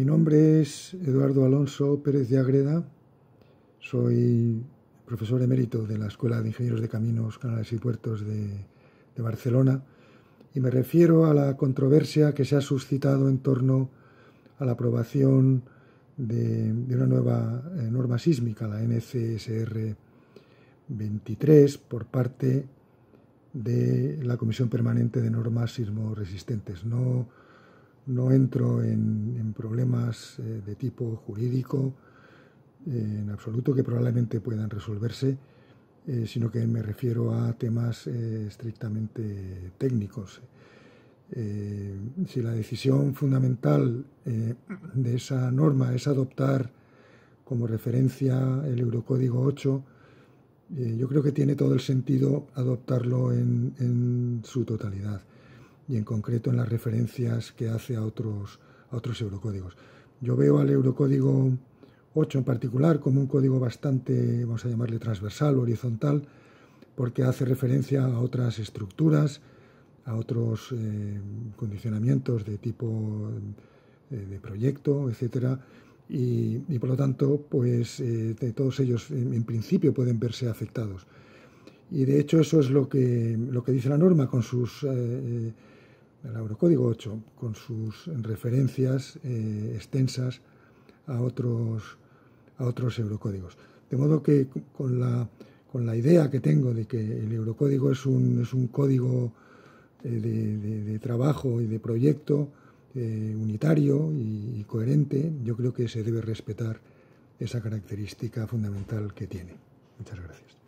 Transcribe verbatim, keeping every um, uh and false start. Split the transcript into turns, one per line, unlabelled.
Mi nombre es Eduardo Alonso Pérez de Ágreda, soy profesor emérito de la Escuela de Ingenieros de Caminos, Canales y Puertos de, de Barcelona, y me refiero a la controversia que se ha suscitado en torno a la aprobación de, de una nueva eh, norma sísmica, la N C S R veintitrés, por parte de la Comisión Permanente de Normas Sismoresistentes. No, no entro en, en problemas eh, de tipo jurídico, eh, en absoluto, que probablemente puedan resolverse, eh, sino que me refiero a temas eh, estrictamente técnicos. Eh, si la decisión fundamental eh, de esa norma es adoptar como referencia el Eurocódigo ocho, eh, yo creo que tiene todo el sentido adoptarlo en, en su totalidad y en concreto en las referencias que hace a otros, a otros eurocódigos. Yo veo al Eurocódigo ocho en particular como un código bastante, vamos a llamarle transversal, horizontal, porque hace referencia a otras estructuras, a otros eh, condicionamientos de tipo eh, de proyecto, etcétera, y, y por lo tanto, pues eh, de todos ellos en, en principio pueden verse afectados. Y de hecho eso es lo que, lo que dice la norma con sus, eh, el Eurocódigo ocho, con sus referencias eh, extensas a otros, a otros eurocódigos. De modo que con la, con la idea que tengo de que el Eurocódigo es un, es un código de, de, de trabajo y de proyecto eh, unitario y, y coherente, yo creo que se debe respetar esa característica fundamental que tiene. Muchas gracias.